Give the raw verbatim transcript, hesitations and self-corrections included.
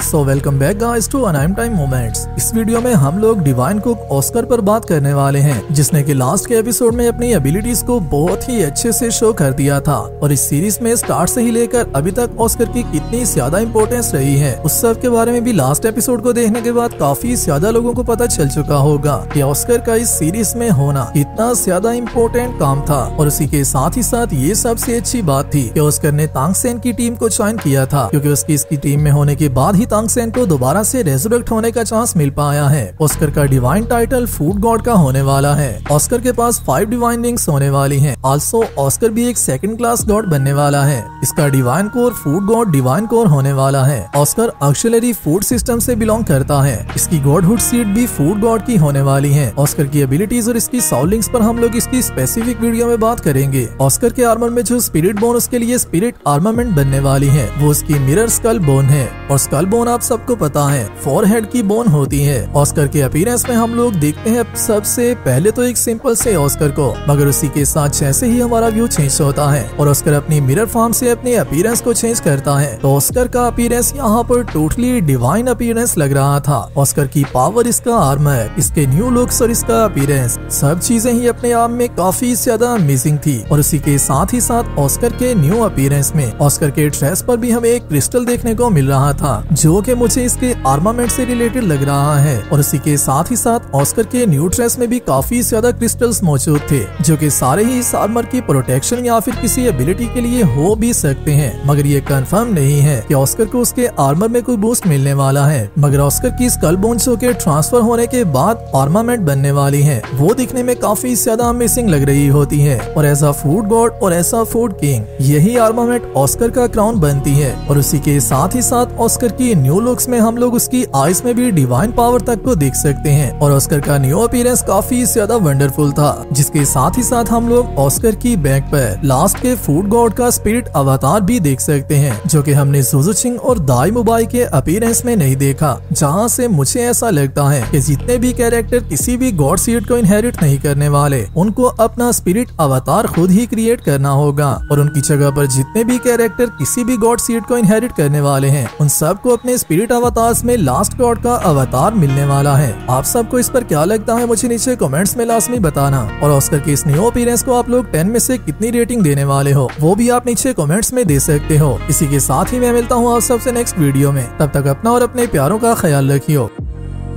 So welcome back guys to anime time moments. इस video में हम लोग डिवाइन कुक ऑस्कर पर बात करने वाले हैं, जिसने कि लास्ट के एपिसोड में अपनी एबिलिटीज को बहुत ही अच्छे से शो कर दिया था। और इस सीरीज में स्टार्ट से ही लेकर अभी तक ऑस्कर की कितनी ज्यादा इम्पोर्टेंस रही है, उस सब के बारे में भी लास्ट एपिसोड को देखने के बाद काफी ज्यादा लोगों को पता चल चुका होगा कि ऑस्कर का इस सीरीज में होना कितना ज्यादा इम्पोर्टेंट काम था। और उसी के साथ ही साथ ये सबसे अच्छी बात थी कि ऑस्कर ने तांग सेन की टीम को ज्वाइन किया था, क्योंकि उसकी इसकी टीम में होने के बाद ही तांग सेन को दोबारा से रेजरेक्ट होने का चांस मिल पाया है। ऑस्कर का डिवाइन टाइटल फूड गॉड का होने वाला है। ऑस्कर के पास फाइव डिवाइन विंग्स होने वाली हैं। आल्सो ऑस्कर भी एक सेकंड क्लास गॉड बनने वाला है। इसका divine core food god divine core होने वाला है। ऑस्कर ऑक्सिलरी फूड सिस्टम से बिलोंग करता है। इसकी गॉडहुड सीट भी फूड गॉड की होने वाली है। ऑस्कर की एबिलिटीज और इसकी साउलिंग्स पर हम लोग इसकी स्पेसिफिक वीडियो में बात करेंगे। ऑस्कर के आर्मर में जो स्पिरिट बोन उसके लिए स्पिरिट आर्मामेंट बनने वाली है, वो उसकी मिरर स्कल बोन है। और स्कल बोन आप सबको पता है फोरहेड की बोन होती है। ऑस्कर के अपीयरेंस में हम लोग देखते हैं सबसे पहले तो एक सिंपल से ऑस्कर को, मगर उसी के साथ जैसे ही हमारा व्यू चेंज होता है और ऑस्कर अपनी मिरर फॉर्म से अपने अपीयरेंस को चेंज करता है, तो ऑस्कर का अपीयरेंस यहाँ पर टोटली डिवाइन अपीयरेंस लग रहा था। ऑस्कर की पावर, इसका आर्मर, इसके न्यू लुक्स और इसका अपीयरेंस, सब चीजें ही अपने आप में काफी ज्यादा अमेजिंग थी। और उसी के साथ ही साथ ऑस्कर के न्यू अपीयरेंस में ऑस्कर के ड्रेस पर भी हमें एक क्रिस्टल देखने को मिल रहा था, जो कि मुझे इसके आर्मामेंट से रिलेटेड लग रहा है। और इसी के साथ ही साथ ऑस्कर के न्यू ड्रेस में भी काफी ज्यादा क्रिस्टल्स मौजूद थे, जो कि सारे ही इस आर्मर की प्रोटेक्शन या फिर किसी एबिलिटी के लिए हो भी सकते हैं। मगर ये कंफर्म नहीं है कि ऑस्कर को उसके आर्मर में कोई बूस्ट मिलने वाला है। मगर ऑस्कर की स्कल बोन्स के ट्रांसफर होने के बाद आर्मामेंट बनने वाली है, वो दिखने में काफी ज्यादा अमेजिंग लग रही होती है। और एज अ फूड गॉड और एज अ फूड किंग यही आर्मामेंट ऑस्कर का क्राउन बनती है। और उसी के साथ ही साथ ऑस्कर की न्यू लुक्स में हम लोग उसकी आईज में भी डिवाइन पावर तक को देख सकते हैं। और ऑस्कर का न्यू अपीयरेंस काफी ज्यादा वंडरफुल था, जिसके साथ ही साथ हम लोग ऑस्कर की बैक पर लास्ट के फूड गॉड का स्पिरिट अवतार भी देख सकते हैं, जो कि हमने सुजू चिंग और दाई मुबाई के अपीयरेंस में नहीं देखा। जहां से मुझे ऐसा लगता है कि जितने भी कैरेक्टर किसी भी गॉड सीड को इनहेरिट नहीं करने वाले, उनको अपना स्पिरिट अवतार खुद ही क्रिएट करना होगा। और उनकी जगह पर जितने भी कैरेक्टर किसी भी गॉड सीड को इनहेरिट करने वाले हैं, उन सबको अपने स्पिरिट अवतार्स में लास्ट गॉड का अवतार मिलने वाला है। आप सबको इस पर क्या लगता है, मुझे नीचे कमेंट्स में लाजमी बताना। और ऑस्कर के इस न्यू अपीयरेंस को आप लोग टेन में से कितनी रेटिंग देने वाले हो, वो भी आप नीचे कमेंट्स में दे सकते हो। इसी के साथ ही मैं मिलता हूँ आप सबसे नेक्स्ट वीडियो में। तब तक अपना और अपने प्यारों का ख्याल रखियो।